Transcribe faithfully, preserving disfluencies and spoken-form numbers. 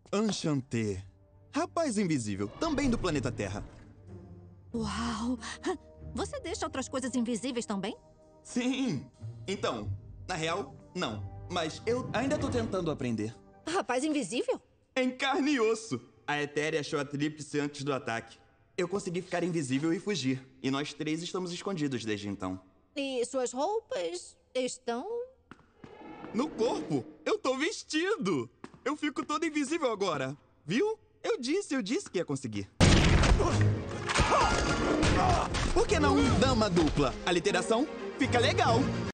Enchanté. Rapaz invisível, também do planeta Terra. Uau! Você deixa outras coisas invisíveis também? Sim. Então, na real, não. Mas eu ainda tô tentando aprender. Rapaz invisível? Em carne e osso. A Etéria achou a tríplice antes do ataque. Eu consegui ficar invisível e fugir. E nós três estamos escondidos desde então. E suas roupas estão... No corpo, eu tô vestido. Eu fico todo invisível agora. Viu? Eu disse, eu disse que ia conseguir. Por que não dama dupla? A literação fica legal.